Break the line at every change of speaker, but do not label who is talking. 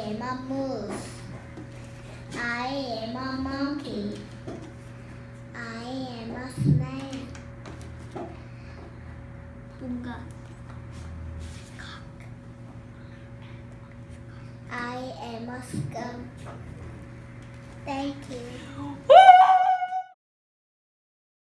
am a moose. I am a monkey. I am a snake. Bunga. I am a skunk. Thank you.